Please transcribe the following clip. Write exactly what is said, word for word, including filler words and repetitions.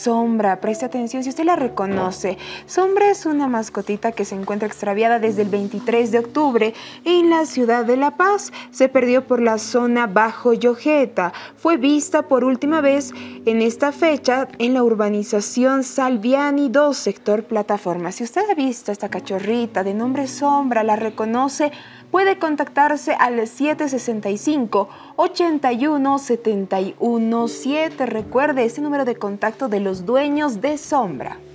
Sombra. Preste atención si usted la reconoce. Sombra es una mascotita que se encuentra extraviada desde el veintitrés de octubre en la ciudad de La Paz. Se perdió por la zona Bajo Yojeta. Fue vista por última vez en esta fecha en la urbanización Salviani dos, sector Plataforma. Si usted ha visto esta cachorrita de nombre Sombra, la reconoce, puede contactarse al siete sesenta y cinco, ochenta y uno, setenta y uno, siete. Recuerde ese número de contacto de los dueños de Sombra.